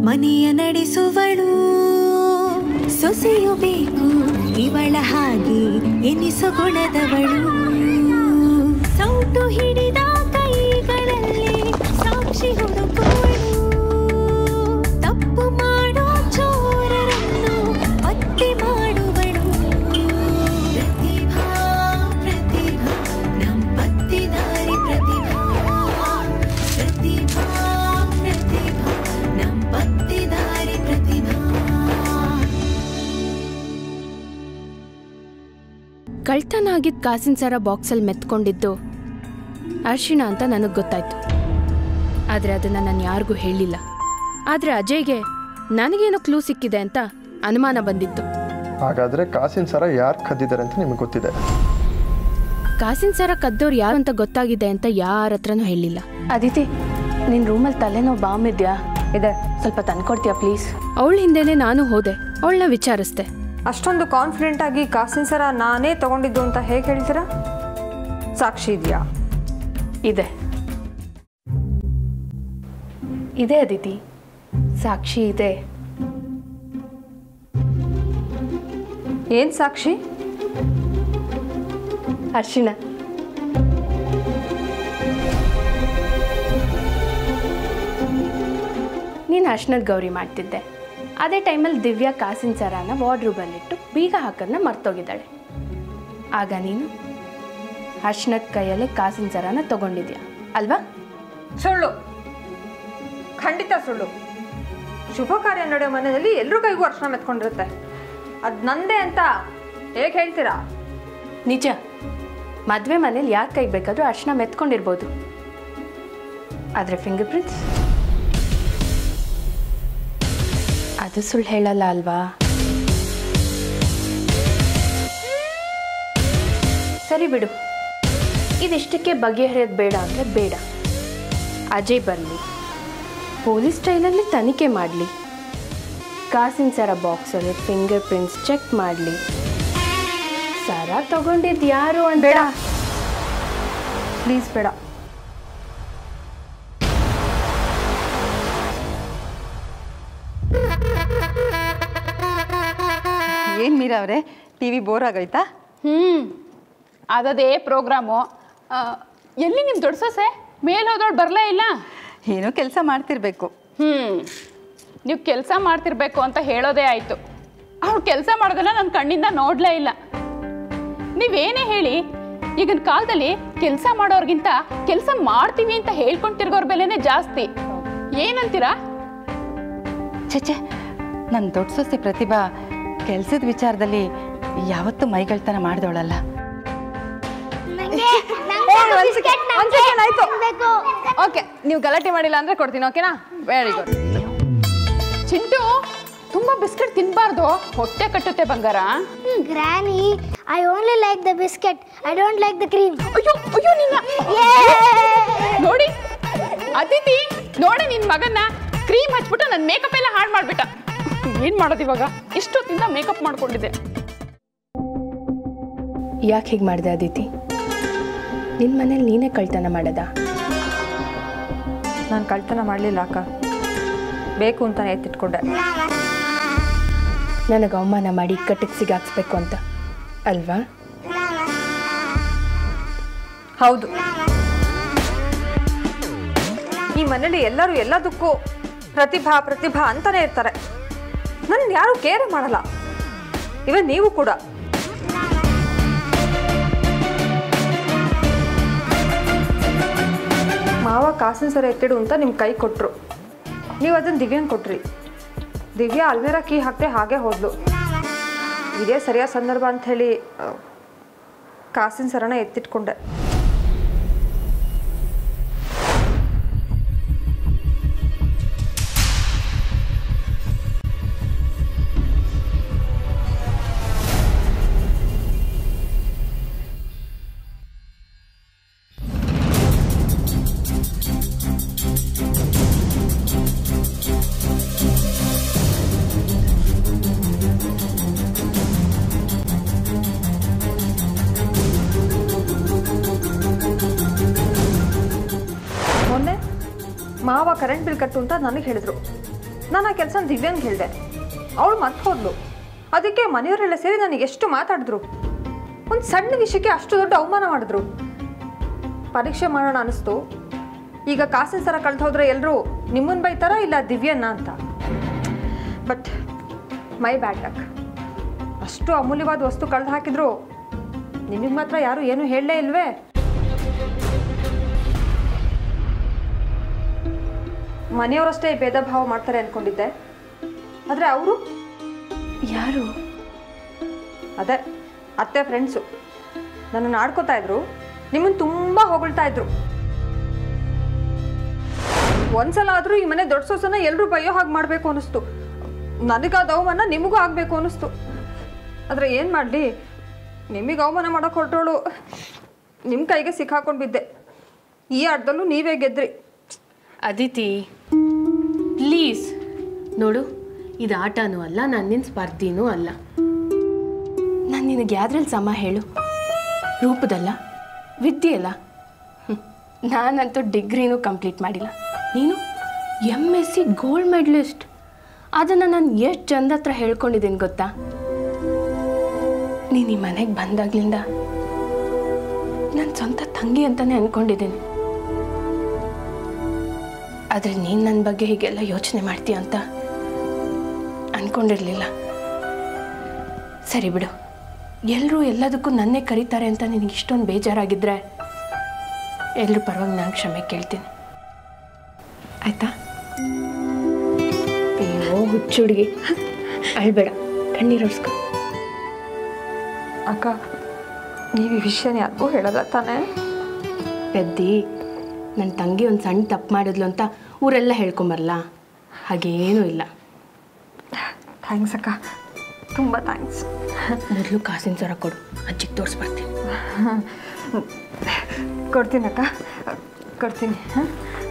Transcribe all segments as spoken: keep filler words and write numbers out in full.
ಮನೆಯ ನಡೆಸುವಳು ಸೊಸೆಯು ಬೇಕು ಇವಳ ಹಾಗೆ ಎನಿಸು ಗುಣದವಳು ಸೌಟು ಹಿಡಿದ ಕೈಗಳಲ್ಲಿ ಸಾಕ್ಷಿ ಹುಡುಕುವಳು ತಪ್ಪು ಮಾಡೋ ಚೋರರನ್ನು ಪತ್ತೆ ಮಾಡುವಳು ಪ್ರತಿಭಾ ಪ್ರತಿಭಾ ನಮ್ ಪತ್ತಿದಾರಿ ಪ್ರತಿಭಾ ಪ್ರತಿಭಾ ಪ್ರತಿಭಾ ನಮ್ ಪತ್ತಿದಾರಿ ಪ್ರತಿಭಾ. ಕಳ್ತನ ಆಗಿದ್ದ ಕಾಸಿನ ಸರ ಬಾಕ್ಸಲ್ಲಿ ಮೆತ್ಕೊಂಡಿದ್ದು ಅರ್ಶಿಣ ಅಂತ ನನಗೆ ಗೊತ್ತಾಯ್ತು. ಆದರೆ ಅದನ್ನು ನಾನು ಯಾರಿಗೂ ಹೇಳಿಲ್ಲ. ಆದರೆ ಅಜಯ್ಗೆ ನನಗೇನೋ ಕ್ಲೂ ಸಿಕ್ಕಿದೆ ಅಂತ ಅನುಮಾನ ಬಂದಿತ್ತು. ಹಾಗಾದರೆ ಕಾಸಿನ ಸರ ಯಾರು ಕದ್ದಿದ್ದಾರೆ ಅಂತ ನಿಮಗೆ ಗೊತ್ತಿದೆ? ಕಾಸಿನ ಸರ ಕದ್ದೋರು ಯಾರು ಅಂತ ಗೊತ್ತಾಗಿದೆ ಅಂತ ಯಾರ ಹತ್ರನೂ ಹೇಳಿಲ್ಲ. ಅದಿತಿ, ನಿನ್ನ ರೂಮಲ್ಲಿ ತಲೆನೋವು ಬಾಂಬ್ ಇದೆಯಾ? ಇದೆ, ಸ್ವಲ್ಪ ತಂದ್ಕೊಡ್ತೀಯಾ ಪ್ಲೀಸ್? ಅವಳ ಹಿಂದೆನೇ ನಾನು ಹೋದೆ, ಅವಳನ್ನ ವಿಚಾರಿಸ್ದೆ. ಅಷ್ಟೊಂದು ಕಾನ್ಫಿಡೆಂಟ್ ಆಗಿ ಕಾಸಿನ ಸರ ನಾನೇ ತಗೊಂಡಿದ್ದು ಅಂತ ಹೇಗೆ ಹೇಳ್ತೀರಾ? ಸಾಕ್ಷಿ ಇದೆಯಾ? ಇದೆ ಇದೆ ಅದಿತಿ, ಸಾಕ್ಷಿ ಇದೆ. ಏನ್ ಸಾಕ್ಷಿ? ಅರ್ಶಿಣ. ನೀನು ಅರ್ಶಿಣದ ಗೌರಿ ಮಾಡ್ತಿದ್ದೆ. ಅದೇ ಟೈಮಲ್ಲಿ ದಿವ್ಯಾ ಕಾಸಿನ ಸರಾನ ವಾರ್ಡ್ರೂಬಲ್ಲಿಟ್ಟು ಬೀಗ ಹಾಕೋದನ್ನ ಮರ್ತೋಗಿದ್ದಾಳೆ. ಆಗ ನೀನು ಅರ್ಶಿಣದ ಕೈಯಲ್ಲೇ ಕಾಸಿನ ಸರಾನ ತಗೊಂಡಿದ್ಯಾ ಅಲ್ವಾ? ಸುಳ್ಳು, ಖಂಡಿತ ಸುಳ್ಳು. ಶುಭ ಕಾರ್ಯ ನಡೆಯೋ ಮನೆಯಲ್ಲಿ ಎಲ್ಲರೂ ಕೈಗೂ ಅರ್ಶಿಣ ಮೆತ್ಕೊಂಡಿರುತ್ತೆ. ಅದು ನಂದೇ ಅಂತ ಹೇಗೆ ಹೇಳ್ತೀರಾ? ನಿಜ, ಮದುವೆ ಮನೇಲಿ ಯಾರ ಕೈಗೆ ಬೇಕಾದರೂ ಅರ್ಶಿಣ ಮೆತ್ಕೊಂಡಿರ್ಬೋದು. ಆದರೆ ಫಿಂಗರ್ ಪ್ರಿಂಟ್ಸ್ ಅದು ಸುಳ್ಳು ಹೇಳಲ್ಲ ಅಲ್ವಾ? ಸರಿ ಬಿಡು, ಇದಿಷ್ಟಕ್ಕೆ ಬಗೆಹರಿಯೋದು ಬೇಡ ಅಂದರೆ ಬೇಡ. ಅಜಯ್ ಬರಲಿ, ಪೊಲೀಸ್ ಸ್ಟೈಲಲ್ಲಿ ತನಿಖೆ ಮಾಡಲಿ, ಕಾಸಿನ ಸರ ಬಾಕ್ಸಲ್ಲಿ ಫಿಂಗರ್ ಪ್ರಿಂಟ್ಸ್ ಚೆಕ್ ಮಾಡಲಿ. ಸರ ತಗೊಂಡಿದ್ದು ಯಾರು ಅಂತ ಬೇಡ, ಪ್ಲೀಸ್ ಬೇಡ. ಏನು ಮೀರಾ ಅವರೇ, ಟಿ ವಿ ಬೋರ್ ಆಗೋಯ್ತಾ? ಹ್ಞೂ, ಅದದೇ ಪ್ರೋಗ್ರಾಮು. ಎಲ್ಲಿ ನಿಮ್ಮ ದೊಡ್ಡ ಸೊಸೆ ಮೇಲೆ ಹೋದೋಳು ಬರಲೇ ಇಲ್ಲ? ಏನೋ ಕೆಲಸ ಮಾಡ್ತಿರ್ಬೇಕು. ಹ್ಞೂ, ನೀವು ಕೆಲಸ ಮಾಡ್ತಿರ್ಬೇಕು ಅಂತ ಹೇಳೋದೇ ಆಯಿತು. ಅವ್ಳು ಕೆಲಸ ಮಾಡೋದನ್ನ ನನ್ನ ಕಣ್ಣಿಂದ ನೋಡಲೇ ಇಲ್ಲ. ನೀವೇನೇ ಹೇಳಿ, ಈಗಿನ ಕಾಲದಲ್ಲಿ ಕೆಲಸ ಮಾಡೋರ್ಗಿಂತ ಕೆಲಸ ಮಾಡ್ತೀವಿ ಅಂತ ಹೇಳ್ಕೊಂಡು ತಿರ್ಗೋರ್ ಬೆಲೆನೇ ಜಾಸ್ತಿ. ಏನಂತೀರಾ? ಚಚೆ, ನನ್ನ ದೊಡ್ಡ ಸೊಸೆ ಪ್ರತಿಭಾ ಕೆಲಸದ ವಿಚಾರದಲ್ಲಿ ಯಾವತ್ತೂ ಮೈಗಳ್ತನ ಮಾಡಿದವಳಲ್ಲ. ಓಕೆ, ನೀವು ಗಲಾಟೆ ಮಾಡಿಲ್ಲ ಅಂದ್ರೆ ಕೊಡ್ತೀನಿ. ಓಕೆನಾ? Very good. ಚಿಂಟು, ತುಂಬಾ ಬಿಸ್ಕೆಟ್ ತಿನ್ಬಾರ್ದು, ಹೊಟ್ಟೆ ಕಟ್ಟುತ್ತೆ ಬಂಗಾರ. Granny, I only like the biscuit. I don't like the cream. ಅಯ್ಯೋ ಅಯ್ಯೋ ನಿನ್ನ ನೋಡಿ ಅದಿತಿ, ನೋಡಿ ನಿನ್ ಮಗನ್ನ ಕ್ರೀಮ್ ಹಚ್ಬಿಟ್ಟು ನನ್ನ ಮೇಕಪ್ ಎಲ್ಲ ಹಾಳು ಮಾಡ್ಬಿಟ್ಟ. ಏನ್ ಮಾಡೋದು ಇವಾಗ? ಇಷ್ಟೊತ್ತಿಂದ ಮೇಕಪ್ ಮಾಡ್ಕೊಂಡಿದ್ದೆ. ಯಾಕೆ ಹೀಗೆ ಮಾಡಿದೆ ಅದಿತಿ? ನಿನ್ನ ಮನೇಲಿ ನೀನೇ ಕಳ್ತನ ಮಾಡೋದಾ? ನಾನು ಕಳ್ತನ ಮಾಡಲಿಲ್ಲ ಅಕ್ಕ, ಬೇಕು ಅಂತಾನೆ ಎತ್ತಿಟ್ಕೊಂಡೆ. ನನಗೆ ಅವಮಾನ ಮಾಡಿ ಕಟ್ಟಿಗೆ ಸಿಗಾಕ್ಸ್ಬೇಕು ಅಂತ ಅಲ್ವಾ? ಹೌದು, ಈ ಮನೇಲಿ ಎಲ್ಲರೂ ಎಲ್ಲದಕ್ಕೂ ಪ್ರತಿಭಾ ಪ್ರತಿಭಾ ಅಂತಾನೆ ಇರ್ತಾರೆ. ನನ್ನ ಯಾರು ಕೇರ್ ಮಾಡಲ್ಲ, ಇವನ್ ನೀವು ಕೂಡ. ಮಾವ ಕಾಸಿನ ಸರ ಎತ್ತಿಡು ಅಂತ ನಿಮ್ಮ ಕೈ ಕೊಟ್ಟರು, ನೀವು ಅದನ್ನು ದಿವ್ಯಾಂಗ್ ಕೊಟ್ರಿ. ದಿವ್ಯಾ ಅಲ್ಮೇರಾ ಕೀ ಹಾಕ್ತೆ ಹಾಗೆ ಹೋದ್ಲು. ಇದೇ ಸರಿಯಾದ ಸಂದರ್ಭ ಅಂತ ಹೇಳಿ ಕಾಸಿನ ಸರನ ಎತ್ತಿಟ್ಕೊಂಡೆ. ಮಾವ ಕರೆಂಟ್ ಬಿಲ್ ಕಟ್ಟು ಅಂತ ನನಗೆ ಹೇಳಿದ್ರು. ನಾನು ಆ ಕೆಲಸ ದಿವ್ಯಾಂಗ್ ಹೇಳಿದೆ, ಅವಳು ಮತ್ತೆ ಹೋದ್ಲು. ಅದಕ್ಕೆ ಮನೆಯವರೆಲ್ಲ ಸೇರಿ ನನಗೆ ಎಷ್ಟು ಮಾತಾಡಿದ್ರು. ಒಂದು ಸಣ್ಣ ವಿಷಯಕ್ಕೆ ಅಷ್ಟು ದೊಡ್ಡ ಅವಮಾನ ಮಾಡಿದ್ರು. ಪರೀಕ್ಷೆ ಮಾಡೋಣ ಅನಿಸ್ತು. ಈಗ ಕಾಸಿನ ಸರ ಕಳೆದು ಹೋದ್ರೆ ಎಲ್ಲರೂ ನಿಮ್ಮನ್ನು ಬೈತಾರ ಇಲ್ಲ ದಿವ್ಯನ್ನ ಅಂತ. But my bad luck. ಅಷ್ಟು ಅಮೂಲ್ಯವಾದ ವಸ್ತು ಕಳೆದು ಹಾಕಿದ್ರು ನಿಮಗೆ ಮಾತ್ರ ಯಾರು ಏನು ಹೇಳಲೇ ಇಲ್ವೇ? ಮನೆಯವರಷ್ಟೇ ಭೇದ ಭಾವ ಮಾಡ್ತಾರೆ ಅಂದ್ಕೊಂಡಿದ್ದೆ, ಆದರೆ ಅವರು ಯಾರು? ಅದೇ ಅತ್ತೆ ಫ್ರೆಂಡ್ಸು ನನ್ನನ್ನು ಆಡ್ಕೋತಾ ಇದ್ರು, ನಿಮ್ಮನ್ನು ತುಂಬ ಹೊಗಳ್ತಾ ಇದ್ರು. ಒಂದ್ಸಲ ಆದರೂ ಈ ಮನೆ ದೊಡ್ಡ ಸೊಸನ ಎಲ್ಲರೂ ಬೈಯೋ ಹಾಗೆ ಮಾಡಬೇಕು ಅನ್ನಿಸ್ತು. ನನಗಾದ ಅವಮಾನ ನಿಮಗೂ ಆಗಬೇಕು ಅನ್ನಿಸ್ತು. ಆದರೆ ಏನು ಮಾಡಲಿ, ನಿಮಗೆ ಅವಮಾನ ಮಾಡೋಕೆ ಹೊರಟೋಳು ನಿಮ್ಮ ಕೈಗೆ ಸಿಕ್ಕಾಕೊಂಡು ಬಿದ್ದೆ. ಈ ಆಟದಲ್ಲೂ ನೀವೇ ಗೆದ್ರಿ. ಅದಿತಿ ಪ್ಲೀಸ್ ನೋಡು, ಇದು ಆಟನೂ ಅಲ್ಲ, ನನ್ನಿನ ಸ್ಪರ್ಧಿನೂ ಅಲ್ಲ. ನಾನು ನಿನಗೆ ಯಾವ್ದ್ರಲ್ಲಿ ಸಮ ಹೇಳು? ರೂಪದಲ್ಲ, ವಿದ್ಯೆಯಲ್ಲ. ನಾನಂತೂ ಡಿಗ್ರಿನೂ ಕಂಪ್ಲೀಟ್ ಮಾಡಿಲ್ಲ. ನೀನು M S C gold medalist. ಅದನ್ನು ನಾನು ಎಷ್ಟು ಜನದ ಹತ್ರ ಹೇಳ್ಕೊಂಡಿದ್ದೀನಿ ಗೊತ್ತಾ? ನೀನು ಈ ಮನೆಗೆ ಬಂದಾಗ್ಲಿಂದ ನನ್ನ ಸ್ವಂತ ತಂಗಿ ಅಂತಲೇ ಅಂದ್ಕೊಂಡಿದ್ದೀನಿ. ಆದರೆ ನೀನು ನನ್ನ ಬಗ್ಗೆ ಹೀಗೆಲ್ಲ ಯೋಚನೆ ಮಾಡ್ತೀಯ ಅಂತ ಅಂದ್ಕೊಂಡಿರಲಿಲ್ಲ. ಸರಿ ಬಿಡು, ಎಲ್ಲರೂ ಎಲ್ಲದಕ್ಕೂ ನನ್ನೇ ಕರೀತಾರೆ ಅಂತ ನಿನಗೆ ಇಷ್ಟೊಂದು ಬೇಜಾರಾಗಿದ್ದರೆ ಎಲ್ಲರೂ ಪರವಾಗಿ ನಾನು ಕ್ಷಮೆ ಕೇಳ್ತೀನಿ, ಆಯಿತಾ? ಅಯ್ಯೋ ಹುಚ್ಚು ಹುಡುಗಿ, ಅಳ್ಬೇಡ, ಕಣ್ಣೀರೋರ್ಸ್ಕೊ. ಅಕ್ಕ, ನೀವು ಈ ವಿಷಯನ ಯಾರಿಗೂ ಹೇಳಲ್ಲ ತಾನೇ? ಪೆದ್ದಿ, ನನ್ನ ತಂಗಿ ಒಂದು ಸಣ್ಣ ತಪ್ಪು ಮಾಡಿದ್ಲು ಅಂತ ಊರೆಲ್ಲ ಹೇಳ್ಕೊಂಬರಲ್ಲ, ಹಾಗೇನೂ ಇಲ್ಲ. ಥ್ಯಾಂಕ್ಸ್ ಅಕ್ಕ, ತುಂಬ ಥ್ಯಾಂಕ್ಸ್. ಮೊದಲು ಕಾಸಿನ ಸರ ಕೊಡು, ಅಜ್ಜಿಗೆ ತೋರಿಸ್ಬರ್ತೀನಿ. ಕೊಡ್ತೀನಿ ಅಕ್ಕ, ಕೊಡ್ತೀನಿ. ಹಾಂ,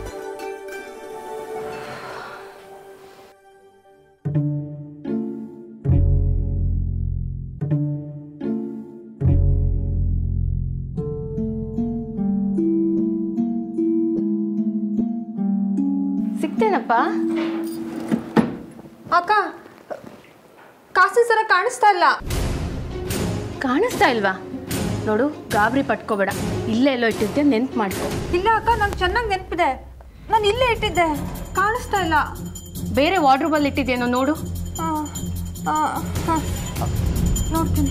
ಸಿಗ್ತೇನಪ್ಪ? ಅಕ್ಕ, ಕಾಸಿನ ಸರ ಕಾಣಿಸ್ತಾ ಇಲ್ಲ. ಕಾಣಿಸ್ತಾ ಇಲ್ವಾ? ನೋಡು, ಗಾಬರಿ ಪಟ್ಕೋಬೇಡ, ಇಲ್ಲೇ ಎಲ್ಲೋ ಇಟ್ಟಿದ್ದೆ, ನೆನ್ಪು ಮಾಡ್ಕೊ. ಇಲ್ಲ ಅಕ್ಕ, ನಂಗೆ ಚೆನ್ನಾಗಿ ನೆನಪಿದೆ. ನಾನು ಇಲ್ಲೇ ಇಟ್ಟಿದ್ದೆ, ಕಾಣಿಸ್ತಾ ಇಲ್ಲ. ಬೇರೆ ವಾರ್ಡ್ರೋಬಲ್ಲಿ ಇಟ್ಟಿದ್ದೇನೋ ನೋಡು. ಹಾಂ ಹಾಂ, ನೋಡ್ತೀನಿ.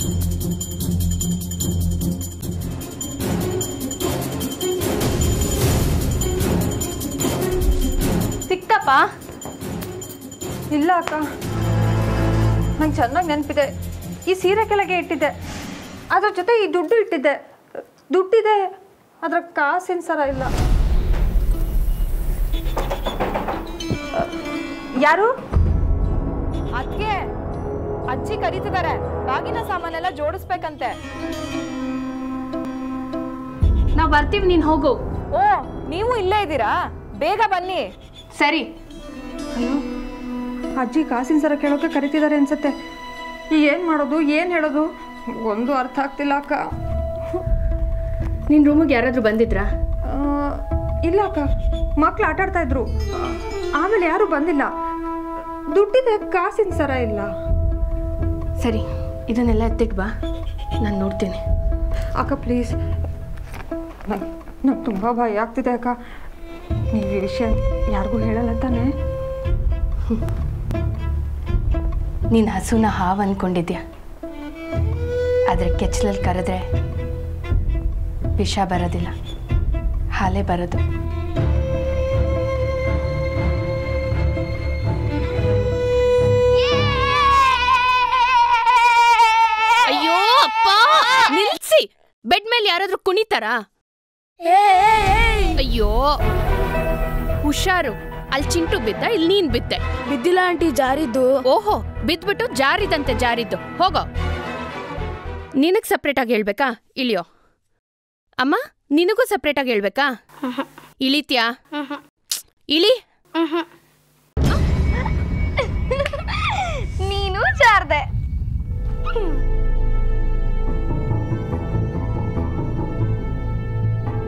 ಸಿಕ್ತಪ್ಪ? ಇಲ್ಲ ಅಕ್ಕ, ನಂಗೆ ಚೆನ್ನಾಗಿ ನೆನಪಿದೆ. ಈ ಸೀರೆ ಕೆಳಗೆ ಇಟ್ಟಿದ್ದೆ, ಅದ್ರ ಜೊತೆ ಈ ದುಡ್ಡು ಇಟ್ಟಿದ್ದೆ. ದುಡ್ಡಿದೆ, ಅದ್ರ ಕಾಸಿನ ಸರ ಇಲ್ಲ. ಯಾರು? ಅದಕ್ಕೆ ಅಜ್ಜಿ ಕರೀತಿದ್ದಾರೆ, ಬಾಗಿನ ಸಾಮಾನೆಲ್ಲ ಜೋಡಿಸ್ಬೇಕಂತೆ. ನಾವು ಬರ್ತೀವಿ, ನೀನು ಹೋಗು. ಓ, ನೀವು ಇಲ್ಲೇ ಇದ್ದೀರಾ? ಬೇಗ ಬನ್ನಿ. ಸರಿ. ಅಯ್ಯೋ, ಅಜ್ಜಿ ಕಾಸಿನ ಸರ ಕೇಳೋಕೆ ಕರಿತಿದ್ದಾರೆ ಅನ್ಸತ್ತೆ. ಏನು ಮಾಡೋದು, ಏನು ಹೇಳೋದು, ಒಂದು ಅರ್ಥ ಆಗ್ತಿಲ್ಲ ಅಕ್ಕ. ನಿನ್ನ ರೂಮಿಗೆ ಯಾರಾದರೂ ಬಂದಿದ್ರಾ? ಇಲ್ಲ ಅಕ್ಕ, ಮಕ್ಳು ಆಟ ಆಡ್ತಾ ಇದ್ರು. ಆಮೇಲೆ ಯಾರೂ ಬಂದಿಲ್ಲ. ದುಡ್ಡಿದೆ, ಕಾಸಿನ ಸರ ಇಲ್ಲ. ಸರಿ, ಇದನ್ನೆಲ್ಲ ಎತ್ತಿಟ್ಟು ಬಾ, ನಾನು ನೋಡ್ತೀನಿ. ಅಕ್ಕ ಪ್ಲೀಸ್, ನಂಗೆ ನಂಗೆ ತುಂಬ ಭಯ ಆಗ್ತಿದೆ ಅಕ್ಕ. ನೀವು ಈ ವಿಷಯ ಯಾರಿಗೂ ಹೇಳಲ್ಲ ತಾನೇ? ನೀನು ಹಸುನ ಹಾವು ಅಂದ್ಕೊಂಡಿದ್ಯಾ, ಆದರೆ ಕೆಚ್ಚಲಲ್ಲಿ ಕರೆದ್ರೆ ವಿಷ ಬರೋದಿಲ್ಲ, ಹಾಲೇ ಬರೋದು. ಅಯ್ಯೋ ಅಪ್ಪ, ನಿಲ್ಸಿ. ಬೆಡ್ ಮೇಲೆ ಯಾರಾದ್ರೂ ಕುಣಿತಾರಾ? ಅಯ್ಯೋ ಹುಷಾರು, ಅಲ್ಲಿ ಚಿಂಟು ಬಿದ್ದ, ಇಲ್ಲಿ ನೀನ್ ಬಿದ್ದೆ. ಬಿದ್ದಿಲ್ಲ ಆಂಟಿ, ಜಾರಿದ್ದು. ಓಹೋ, ಬಿದ್ಬಿಟ್ಟು ಜಾರಿದಂತೆ ಜಾರಿದ್ದು. ಹೋಗೋ. ನಿನಗ್ ಸಪ್ರೇಟ್ ಆಗಿ ಹೇಳ್ಬೇಕಾ? ಇಳಿಯೋ. ಅಮ್ಮ, ನಿನಗೂ ಸಪ್ರೇಟ್ ಆಗಿ ಹೇಳ್ಬೇಕಾ? ಇಳಿತ್ಯಾ? ಇಳಿ. ನೀನು ಜಾರ್ದೆ.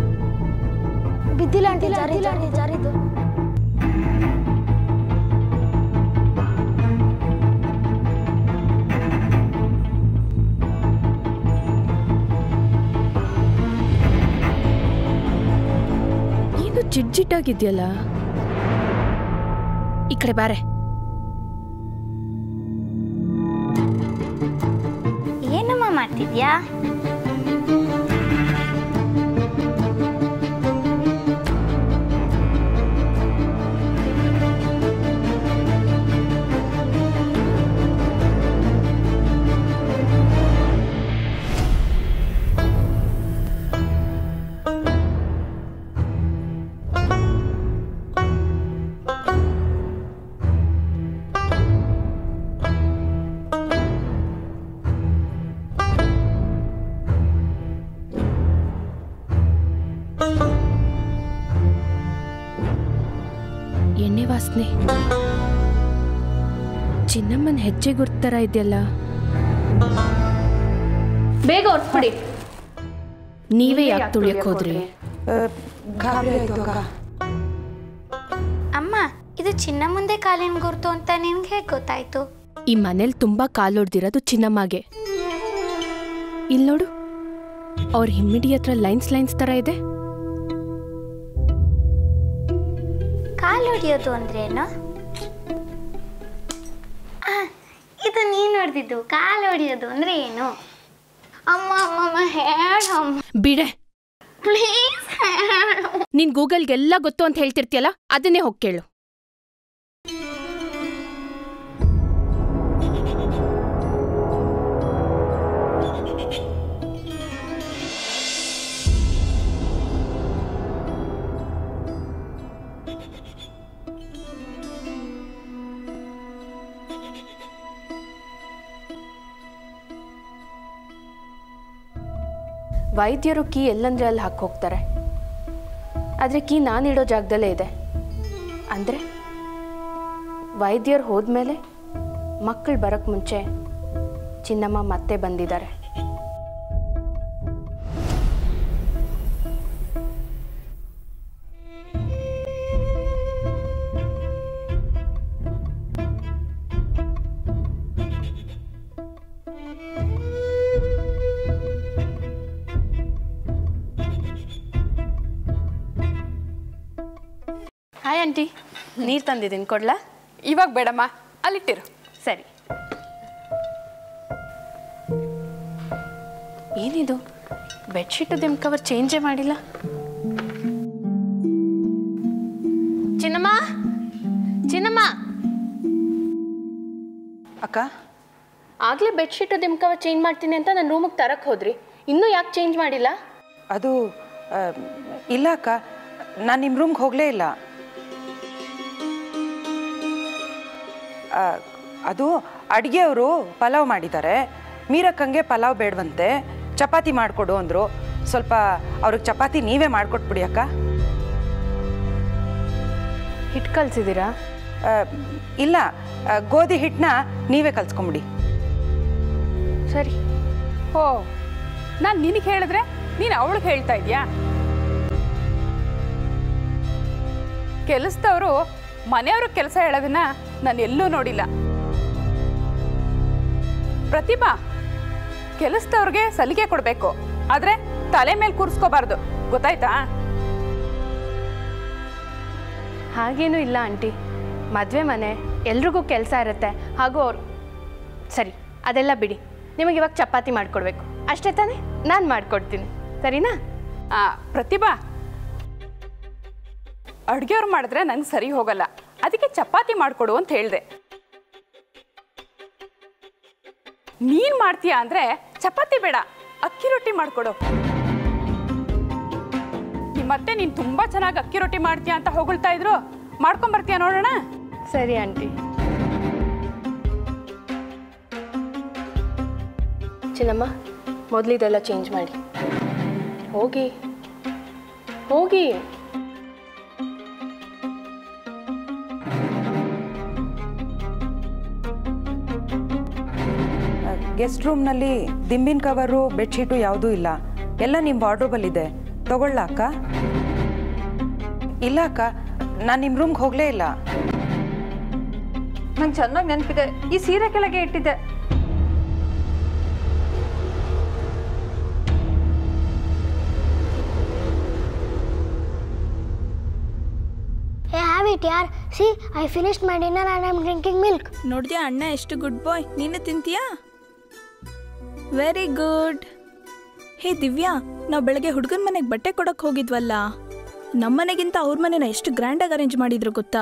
ಬಿದ್ದಿಲ್ಲ ಆಂಟಿ, ಜಾರಿದ್ದು. ಜಿಡ್ಜಿಟ್ಟಾಗಿದ್ಯಲ್ಲ. ಈ ಕಡೆ ಬಾರೆ. ಏನಮ್ಮ ಮಾಡ್ತಿದ್ಯಾ? ಎಣ್ಣೆ ವಾಸನೆ ಚಿನ್ನಮ್ಮನ ಹೆಜ್ಜೆ ಗುರ್ತರ ಇದೆಯಲ್ಲ. ಬೇಗ ಹೊರ್ಸ್ಬಿಡಿ. ನೀವೇ ಯಾಕೆ ತುಳಿಯಕ್ ಹೋದ್ರಿ? ಅಮ್ಮ, ಇದು ಚಿನ್ನ ಮುಂದೆ ಕಾಲಿನ ಗುರ್ತು ಅಂತ ನಿಮ್ಗೆ ಹೇಗೆ ಗೊತ್ತಾಯ್ತು? ಈ ಮನೇಲಿ ತುಂಬಾ ಕಾಲೊಡ್ದಿರೋದು ಚಿನ್ನಮ್ಮಗೆ. ಇಲ್ಲಿ ನೋಡು, ಅವ್ರ ಹಿಮ್ಮಿಡಿ ಹತ್ರ ಲೈನ್ಸ್ ಲೈನ್ಸ್ ತರ ಇದೆ. ಕಾಲು ಹೊಡಿಯೋದು ಅಂದ್ರೇನು? ಇದು ನೀನು ಹೊಡೆದಿದ್ದು. ಕಾಲು ಹೊಡಿಯೋದು ಅಂದ್ರೆ ಏನು? ಅಮ್ಮ ಅಮ್ಮಮ್ಮ ಹೇಳಮ್ಮ. ಬಿಡೆ ಪ್ಲೀಸ್ ಹೇಳು. ನೀನ್ ಗೂಗಲ್ಗೆಲ್ಲ ಗೊತ್ತು ಅಂತ ಹೇಳ್ತಿರ್ತೀಯಲ್ಲ, ಅದನ್ನೇ ಹೋಗಿ ಕೇಳು. ವೈದ್ಯರು ಕೀ ಎಲ್ಲಂದ್ರೆ ಅಲ್ಲಿ ಹಾಕಿ ಹೋಗ್ತಾರೆ, ಆದರೆ ಕೀ ನಾನಿಡೋ ಜಾಗದಲ್ಲೇ ಇದೆ. ಅಂದರೆ ವೈದ್ಯರು ಹೋದ್ಮೇಲೆ ಮಕ್ಕಳು ಬರೋಕ್ಕೆ ಮುಂಚೆ ಚಿನ್ನಮ್ಮ ಮತ್ತೆ ಬಂದಿದ್ದಾರೆ. ಹಾಯ್ ಆಂಟಿ, ನೀರು ತಂದಿದ್ದೀನಿ, ಕೊಡ್ಲಾ? ಇವಾಗ ಬೇಡಮ್ಮ, ಅಲ್ಲಿಟ್ಟಿರು. ಸರಿ. ಏನಿದು, ಬೆಡ್ಶೀಟು ದಿಮ್ ಕವರ್ ಚೇಂಜೇ ಮಾಡಿಲ್ಲ. ಚಿನ್ನಮ್ಮ, ಚಿನ್ನಮ್ಮ. ಅಕ್ಕ, ಆಗಲೇ ಬೆಡ್ಶೀಟು ದಿಮ್ ಕವರ್ ಚೇಂಜ್ ಮಾಡ್ತೀನಿ ಅಂತ ನನ್ನ ರೂಮಿಗೆ ತರಕ್ಕೆ ಹೋದ್ರಿ, ಇನ್ನೂ ಯಾಕೆ ಚೇಂಜ್ ಮಾಡಿಲ್ಲ? ಅದು ಇಲ್ಲ ಅಕ್ಕ, ನಾನು ನಿಮ್ಮ ರೂಮ್ಗೆ ಹೋಗಲೇ ಇಲ್ಲ. ಅದು ಅಡುಗೆಯವರು ಪಲಾವ್ ಮಾಡಿದ್ದಾರೆ. ಮೀರಕ್ಕಂಗೆ ಪಲಾವ್ ಬೇಡವಂತೆ, ಚಪಾತಿ ಮಾಡಿಕೊಡು ಅಂದರು. ಸ್ವಲ್ಪ ಅವ್ರಿಗೆ ಚಪಾತಿ ನೀವೇ ಮಾಡಿಕೊಟ್ಬಿಡಿ ಅಕ್ಕ. ಹಿಟ್ಟು ಕಲಿಸಿದ್ದೀರಾ? ಇಲ್ಲ, ಗೋಧಿ ಹಿಟ್ಟನ್ನ ನೀವೇ ಕಲಿಸ್ಕೊಂಬಿಡಿ. ಸರಿ. ಓ, ನಾನು ನಿನಗೆ ಹೇಳಿದ್ರೆ ನೀನು ಅವಳಿಗೆ ಹೇಳ್ತಾ ಇದೆಯಾ? ಕೆಲಸದವರು ಮನೆಯವರು ಕೆಲಸ ಹೇಳೋದನ್ನ ನಾನು ಎಲ್ಲೂ ನೋಡಿಲ್ಲ. ಪ್ರತಿಭಾ, ಕೆಲಸದವ್ರಿಗೆ ಸಲಿಗೆ ಕೊಡಬೇಕು, ಆದರೆ ತಲೆ ಮೇಲೆ ಕೂರಿಸ್ಕೋಬಾರ್ದು, ಗೊತ್ತಾಯ್ತಾ? ಹಾಗೇನೂ ಇಲ್ಲ ಆಂಟಿ, ಮದುವೆ ಮನೆ, ಎಲ್ರಿಗೂ ಕೆಲಸ ಇರುತ್ತೆ. ಹಾಗೂ ಅವ್ರು ಸರಿ, ಅದೆಲ್ಲ ಬಿಡಿ. ನಿಮಗೆ ಇವಾಗ ಚಪಾತಿ ಮಾಡಿಕೊಡ್ಬೇಕು ಅಷ್ಟೇ ತಾನೇ? ನಾನು ಮಾಡಿಕೊಡ್ತೀನಿ, ಸರಿನಾ? ಪ್ರತಿಭಾ, ಅಡುಗೆಯವ್ರು ಮಾಡಿದ್ರೆ ನಂಗೆ ಸರಿ ಹೋಗಲ್ಲ, ಅದಕ್ಕೆ ಚಪಾತಿ ಮಾಡಿಕೊಡು ಅಂತ ಹೇಳಿದೆ. ನೀನು ಮಾಡ್ತೀಯಾ ಅಂದರೆ ಚಪಾತಿ ಬೇಡ, ಅಕ್ಕಿ ರೊಟ್ಟಿ ಮಾಡಿಕೊಡು. ನಿಮ್ಮತ್ತೆ ನೀನು ತುಂಬ ಚೆನ್ನಾಗಿ ಅಕ್ಕಿ ರೊಟ್ಟಿ ಮಾಡ್ತೀಯಾ ಅಂತ ಹೊಗಳ್ತಾ ಇದ್ರು, ಮಾಡ್ಕೊಂಬರ್ತೀಯಾ ನೋಡೋಣ? ಸರಿ ಆಂಟಿ. ಚಿನ್ನಮ್ಮ, ಮೊದಲಿದೆಲ್ಲ ಚೇಂಜ್ ಮಾಡಿ. ಹೋಗಿ ಹೋಗಿ. ಗೆಸ್ಟ್ ರೂಮ್ನಲ್ಲಿ ದಿಂಬಿನ ಕವರು, ಬೆಡ್ಶೀಟು ಯಾವುದೂ ಇಲ್ಲ. ಎಲ್ಲ ನಿಮ್ಮ ವಾರ್ಡ್ರೋಬಲ್ಲಿದೆ, ತಗೊಳ್ಳ ಅಕ್ಕ? ಇಲ್ಲ ಅಕ್ಕ, ನಾನು ನಿಮ್ಮ ರೂಮ್ಗೆ ಹೋಗಲೇ ಇಲ್ಲ. ನಂಗೆ ಚೆನ್ನಾಗಿ ನೆನಪಿದೆ, ಈ ಸೀರೆ ಕೆಳಗೆ ಇಟ್ಟಿದ್ದೆ. it, yaar. See, I finished my dinner and I'm drinking milk. ನೋಡ್ದ್ಯಾ ಅಣ್ಣ ಎಷ್ಟು ಗುಡ್ ಬಾಯ್. ನೀನು ತಿಂತೀಯಾ? Very good. ಹೇ ದಿವ್ಯಾ, ನಾವು ಬೆಳಗ್ಗೆ ಹುಡುಗನ ಮನೆಗೆ ಬಟ್ಟೆ ಕೊಡಕ್ಕೆ ಹೋಗಿದ್ವಲ್ಲ, ನಮ್ಮನೆಗಿಂತ ಅವ್ರ ಮನೆನ ಎಷ್ಟು ಗ್ರ್ಯಾಂಡಾಗಿ ಅರೇಂಜ್ ಮಾಡಿದ್ರು ಗೊತ್ತಾ?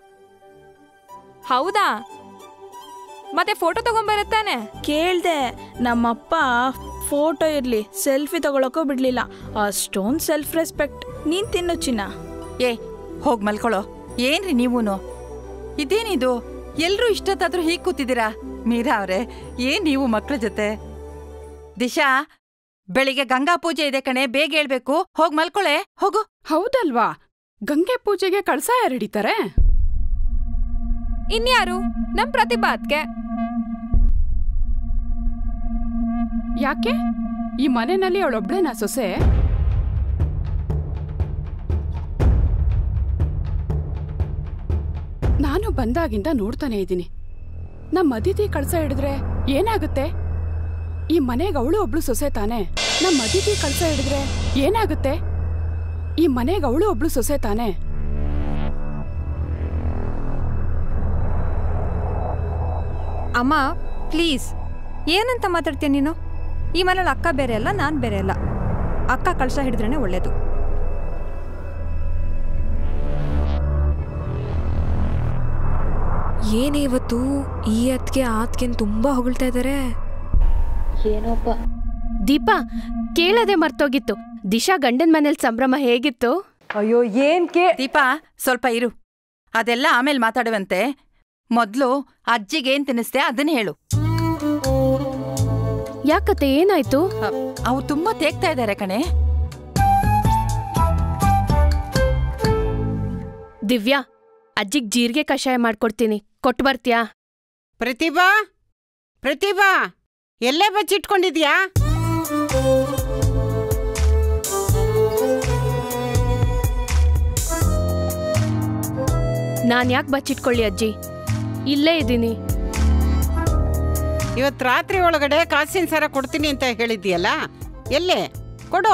ಹೌದಾ? ಮತ್ತೆ ಫೋಟೋ ತಗೊಂಬರುತ್ತಾನೆ? ಕೇಳ್ದೆ, ನಮ್ಮಪ್ಪ ಫೋಟೋ ಇರಲಿ ಸೆಲ್ಫಿ ತಗೊಳಕ್ಕೂ ಬಿಡ್ಲಿಲ್ಲ. ಅಷ್ಟೊಂದು ಸೆಲ್ಫ್ ರೆಸ್ಪೆಕ್ಟ್. ನೀನ್ ತಿನ್ನು ಚಿನ್ನ. ಏ ಹೋಗಿ ಮಲ್ಕೊಳ್ಳೋ. ಏನ್ರಿ ನೀವೂನು? ಇದೇನಿದು, ಎಲ್ರೂ ಇಷ್ಟೊತ್ತಾದ್ರೂ ಹೀಗೆ ಕೂತಿದ್ದೀರಾ? ಮೀರಾ ಅವ್ರೆ, ಏನ್ ನೀವು ಮಕ್ಳ ಜೊತೆ? ದಿಶಾ, ಬೆಳಿಗ್ಗೆ ಗಂಗಾ ಪೂಜೆ ಇದೆ ಕಣೆ, ಬೇಗ ಹೇಳ್ಬೇಕು. ಹೋಗ್ ಮಲ್ಕೊಳೆ, ಹೋಗು. ಹೌದಲ್ವಾ? ಗಂಗೆ ಪೂಜೆಗೆ ಕಳಸ ಯಾರು ಹಿಡಿತಾರೆ? ಇನ್ಯಾರು? ನಮ್ ಪ್ರತಿಭಾ ಅದ್ಕೆ. ಯಾಕೆ ಈ ಮನೆಯಲ್ಲಿ ಅವಳೊಬ್ಳೇನಾ ಸೊಸೆ? ನಾನು ಬಂದಾಗಿಂದ ನೋಡ್ತಾನೆ ಇದ್ದೀನಿ. ನಮ್ಮ ಅದಿತಿ ಕಳಸ ಹಿಡಿದ್ರೆ ಏನಾಗುತ್ತೆ? ಈ ಮನೆಗೆ ಅವಳು ಒಬ್ಳು ಸೊಸೆ ತಾನೆ. ನಮ್ಮ ಅದಿತಿ ಕಳಸ ಹಿಡಿದ್ರೆ ಏನಾಗುತ್ತೆ? ಈ ಮನೆಗೆ ಅವಳು ಒಬ್ಳು ಸೊಸೆ ತಾನೆ. ಅಮ್ಮ ಪ್ಲೀಸ್, ಏನಂತ ಮಾತಾಡ್ತೀಯ ನೀನು? ಈ ಮನೇಲಿ ಅಕ್ಕ ಬೇರೆ ಅಲ್ಲ, ನಾನು ಬೇರೆ ಅಲ್ಲ. ಅಕ್ಕ ಕಳಶ ಹಿಡಿದ್ರೇ ಒಳ್ಳೇದು. ಏನೇ ಇವತ್ತು ಈ ಅತ್ಗೆ ಆತ್ಗೆನ್ ತುಂಬಾ ಹೊಗಳ್ತಾ ಇದ್ದಾರೆ. ಏನೋಪ್ಪ. ದೀಪಾ, ಕೇಳದೆ ಮರ್ತೋಗಿತ್ತು. ದಿಶಾ ಗಂಡನ ಮನೇಲಿ ಸಂಭ್ರಮ ಹೇಗಿತ್ತು? ಅಯ್ಯೋ ಏನ್ ಕೇ ದೀಪಾ, ಸ್ವಲ್ಪ ಇರು, ಅದೆಲ್ಲ ಆಮೇಲೆ ಮಾತಾಡುವಂತೆ. ಮೊದ್ಲು ಅಜ್ಜಿಗೇನ್ ತಿನ್ನಿಸ್ತೆ ಅದನ್ನ ಹೇಳು. ಯಾಕತ್ತೆ, ಏನಾಯ್ತು? ಅವ್ರು ತುಂಬಾ ತೇಗ್ತಾ ಇದ್ದಾರೆ ಕಣೆ. ದಿವ್ಯಾ, ಅಜ್ಜಿಗ್ ಜೀರಿಗೆ ಕಷಾಯ ಮಾಡ್ಕೊಡ್ತೀನಿ, ಕೊಟ್ಟು ಬರ್ತೀಯಾ? ಪ್ರತಿಭಾ, ಪ್ರತಿಭಾ, ಎಲ್ಲೇ ಬಚ್ಚಿಟ್ಕೊಂಡಿದ್ಯಾ? ನಾನ್ ಯಾಕೆ ಬಚ್ಚಿಟ್ಕೊಳ್ಳಿ ಅಜ್ಜಿ, ಇಲ್ಲೇ ಇದ್ದೀನಿ. ಇವತ್ತು ರಾತ್ರಿ ಒಳಗಡೆ ಕಾಸಿನ ಸರ ಕೊಡ್ತೀನಿ ಅಂತ ಹೇಳಿದ್ಯಲ್ಲ, ಎಲ್ಲೇ ಕೊಡು.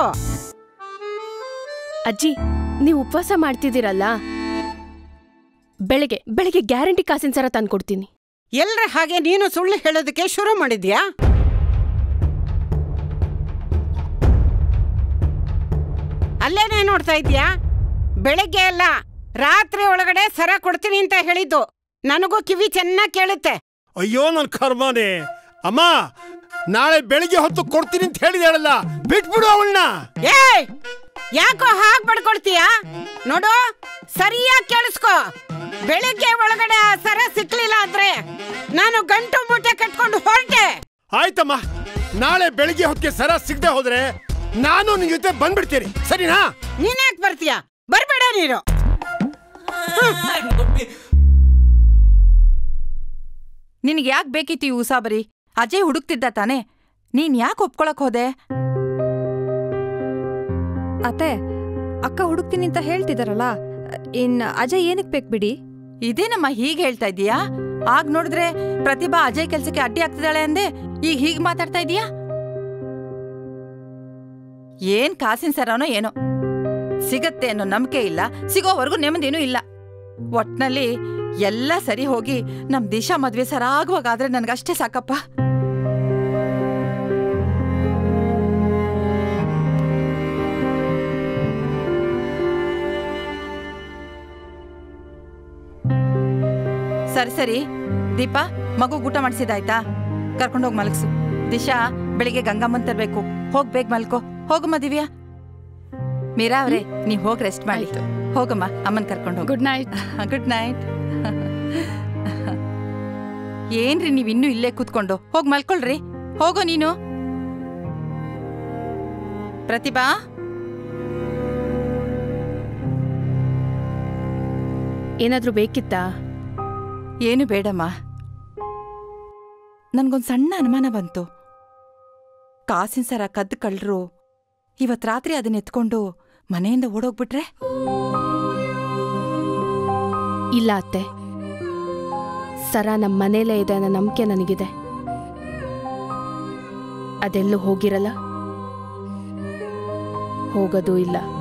ಅಜ್ಜಿ, ನೀವು ಉಪವಾಸ ಮಾಡ್ತಿದ್ದೀರಲ್ಲ, ಬೆಳಗ್ಗೆ ಬೆಳಗ್ಗೆ ಗ್ಯಾರಂಟಿ ಕಾಸಿನ ಸರ ತಂದ್ಕೊಡ್ತೀನಿ. ಎಲ್ರ ಹಾಗೆ ನೀನು ಸುಳ್ಳು ಹೇಳೋದಕ್ಕೆ ಶುರು ಮಾಡಿದ್ಯಾ? ಅಲ್ಲೇನೇ ನೋಡ್ತಾ ಇದ್ಯಾ? ಬೆಳಗ್ಗೆ ಅಲ್ಲ, ರಾತ್ರಿ ಒಳಗಡೆ ಸರ ಕೊಡ್ತೀನಿ ಅಂತ ಹೇಳಿದ್ದು. ನನಗೂ ಕಿವಿ ಚೆನ್ನಾಗಿ ಕೇಳುತ್ತೆ. ಅಯ್ಯೋ ನನ್ ಕರ್ಮನೆ. ಅಮ್ಮ, ನಾಳೆ ಬೆಳಿಗ್ಗೆ ಹೊತ್ತು ಕೊಡ್ತೀನಿ ಅಂತ ಹೇಳಿದಾಳಲ್ಲ, ಬಿಟ್ಬಿಡು ಅವಳನ್ನ. ಏ, ಯಾಕೋ ಹಾಗೆ ಬಡ್ಕೊಳ್ತೀಯ? ನೋಡು, ಸರಿಯಾಗಿ ಕೇಳಿಸ್ಕೊ. ಬೆಳಿಗ್ಗೆ ಒಳಗಡೆ ಆ ಸರ ಸಿಕ್ಲಿಲ್ಲ ಅಂದ್ರೆ ನಾನು ಗಂಟು ಮೂಟೆ ಕಟ್ಕೊಂಡು ಹೊರಟೆ. ಆಯ್ತಮ್ಮ, ನಾಳೆ ಬೆಳಿಗ್ಗೆ ಹೊತ್ತಿಗೆ ಸರ ಸಿಗದೆ ಹೋದ್ರೆ ನಾನು ನಿನ್ ಜೊತೆ ಬಂದ್ಬಿಡ್ತೀನಿ, ಸರಿನಾ? ನೀನ್ ಯಾಕೆ ಬರ್ತೀಯ? ಬರ್ಬೇಡ ನೀನು. ನಿನಗೆ ಯಾಕೆ ಬೇಕಿತ್ತು ಈ ಉಸಾಬರಿ? ಅಜಯ್ ಹುಡುಕ್ತಿದ್ದ ತಾನೆ, ನೀನ್ ಯಾಕೆ ಒಪ್ಕೊಳಕ್ ಹೋದೆ? ಅತ್ತೆ, ಅಕ್ಕ ಹುಡುಕ್ತೀನಿ ಅಂತ ಹೇಳ್ತಿದಾರಲ್ಲ, ಇನ್ ಅಜಯ್ ಏನಕ್ಕೆ ಬೇಕು ಬಿಡಿ? ಇದೇನಮ್ಮ ಹೀಗೆ ಹೇಳ್ತಾ ಇದೀಯಾ? ಆಗ ನೋಡಿದ್ರೆ ಪ್ರತಿಭಾ ಅಜಯ್ ಕೆಲ್ಸಕ್ಕೆ ಅಡ್ಡಿ ಆಗ್ತಿದ್ದಾಳೆ ಅಂದೆ, ಈಗ ಹೀಗೆ ಮಾತಾಡ್ತಾ ಇದೀಯಾ? ಏನ್ ಕಾಸಿನ ಸರನೋ ಏನೋ, ಸಿಗತ್ತೆ ಅನ್ನೋ ನಂಬಿಕೆ ಇಲ್ಲ, ಸಿಗೋವರೆಗೂ ನೆಮ್ಮದಿನೂ ಇಲ್ಲ. ಒಟ್ನಲ್ಲಿ ಎಲ್ಲ ಸರಿ ಹೋಗಿ ನಮ್ ದಿಶಾ ಮದ್ವೆ ಸರಾಗುವಾಗಾದ್ರೆ ನನ್ಗಷ್ಟೇ ಸಾಕಪ್ಪ. ಸರಿ ಸರಿ ದೀಪಾ, ಮಗು ಊಟ ಮಾಡಿಸಿದಾಯ್ತಾ? ಕರ್ಕೊಂಡೋಗಿ ಮಲಗ್ಸು. ದಿಶಾ, ಬೆಳಿಗ್ಗೆ ಗಂಗಮ್ಮನ್ ತರ್ಬೇಕು, ಹೋಗ್ ಬೇಗ ಮಲ್ಕೋ. ಹೋಗಮ್ಮ ದಿವ್ಯಾ. ಮೀರಾ ಅವ್ರೆ, ನೀವ್ ಹೋಗಿ ರೆಸ್ಟ್ ಮಾಡಿ. ಹೋಗಮ್ಮ, ಅಮ್ಮನ್ ಕರ್ಕೊಂಡು ಹೋಗಿ. Good night. Good night. ಏನ್ರಿ ನೀವ್ ಇನ್ನೂ ಇಲ್ಲೇ ಕೂತ್ಕೊಂಡು? ಹೋಗ್ ಮಲ್ಕೊಳ್ರಿ, ಹೋಗೋ ನೀನು. ಪ್ರತಿಭಾ, ಏನಾದ್ರೂ ಬೇಕಿತ್ತಾ? ಏನು ಬೇಡಮ್ಮ. ನನ್ಗೊಂದ್ ಸಣ್ಣ ಅನುಮಾನ ಬಂತು. ಕಾಸಿನ ಸರ ಕದ್ದು ಕಳ್ರು ಇವತ್ ರಾತ್ರಿ ಅದನ್ನ ಎತ್ಕೊಂಡು ಮನೆಯಿಂದ ಓಡೋಗ್ಬಿಟ್ರೆ? ಇಲ್ಲ ಅತ್ತೆ, ಸರ ನಮ್ಮ ಮನೇಲೇ ಇದೆ ಅನ್ನೋ ನಂಬಿಕೆ ನನಗಿದೆ. ಅದೆಲ್ಲೂ ಹೋಗಿರಲ್ಲ, ಹೋಗೋದೂ ಇಲ್ಲ.